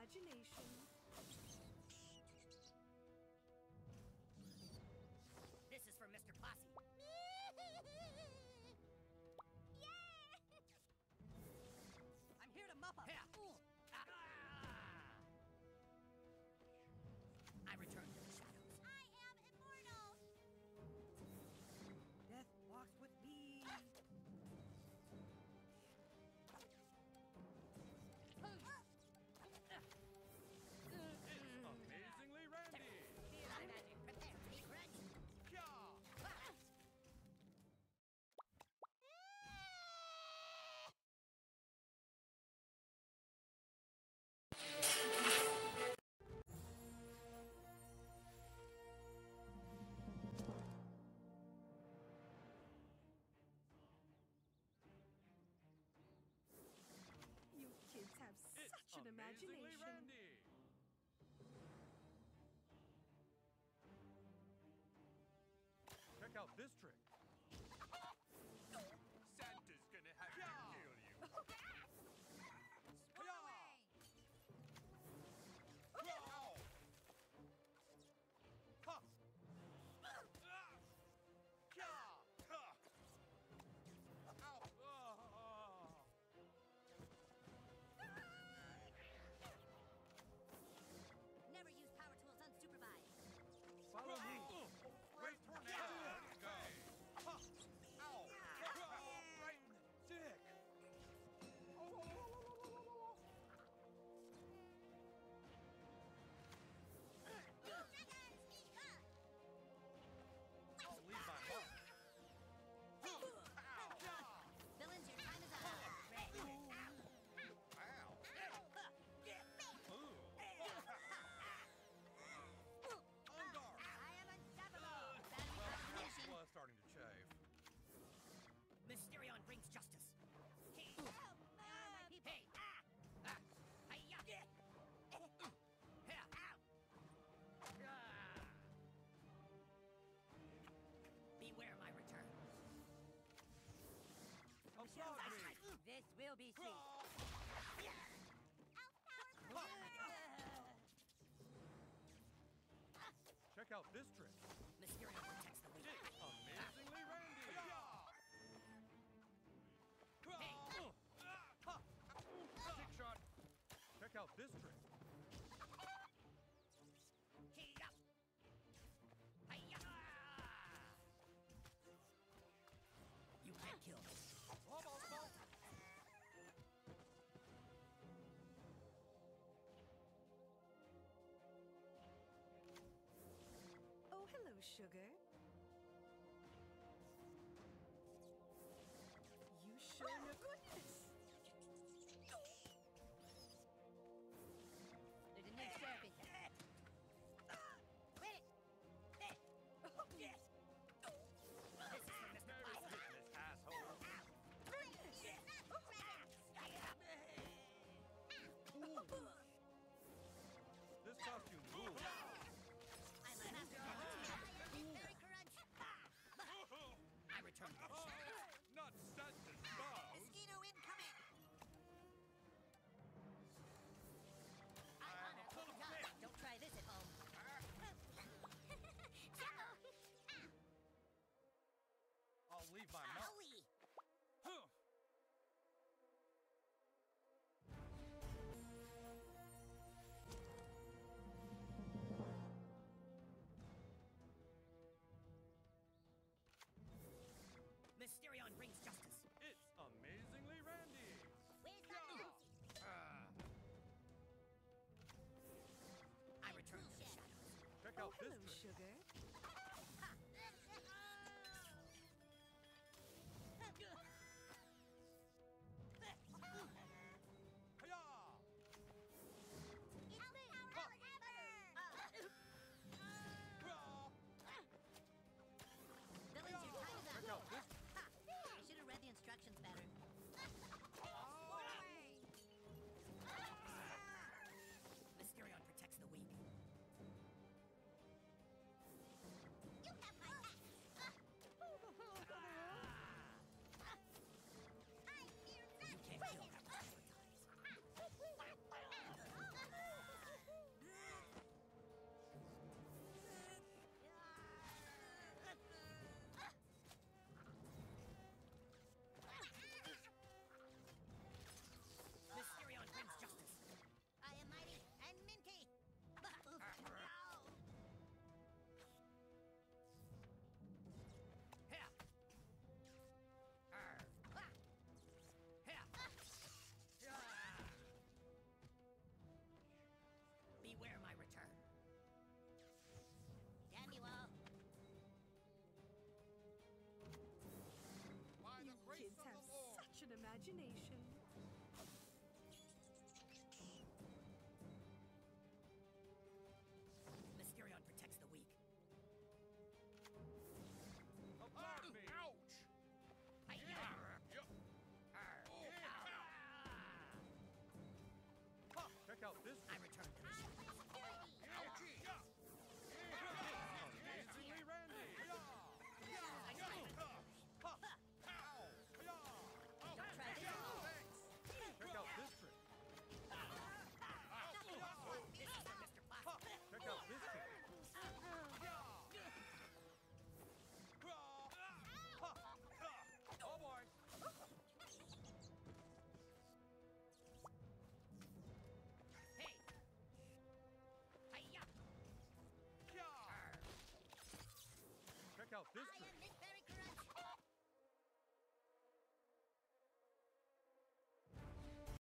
imagination. This is for Mr. Posse. I'm here to mop up. I return to the shadows. I am immortal! Death walks with me. It's amazingly Randy! Here's my magic. Prepare to be crunched. You kids have It's such an amazingly imagination. Randy! Check out this trick. Santa's gonna have to kill you. Swirl away! Ow! Ha! Ow! Never use power tools unsupervised. Follow me. Wait, tornado! Go! Ha! Ow! Right in the dick! I'll leave my mark. Villains, your time is up. Ow! Ooh. On guard! I am unstoppable. Well, Battery that malfunction. was starting to chafe. Mysterion brings justice. Hey, Oh, my people. hey, hi-ya. Here, ow. Beware my return. Applaud me! This will be sweet. Elf power for Check out this trick. Mysterion protects the weak. It's amazingly Randy! Hey. Stick shot. Check out this trick. Hey-ya. Hi-ya. You can't kill me. Oh, hello, sugar. You sure know goodness. There's a new sheriff in town. Quit it! This is for Mr. Merry Posse. Christmas, asshole! This costume rules. I'm a master of very crunch. I return to the shadows. Not Santa's mouse! Mosquito incoming! Don't try this at home. I'll leave my mark. Owie! Huh. Mysterion brings justice. It's amazingly Randy! Where's my Nancy? I return to the shadows. Check Oh, out this hello, trick. sugar. Hiya! Villains, your time is Check up. out this. I should have read the instructions better. Mysterion protects the weak. imagination. Mysterion protects the weak. Upon me! Ouch! Hi-ya! Yup. Check out this. I return to the ship. Ouchie! Amazingly Randy! Don't try this. Check out this trick. This is for Mr. Plastic. Check out this trick. Oh boy! Hey! Hi-ya! Check out this I trick. am Miss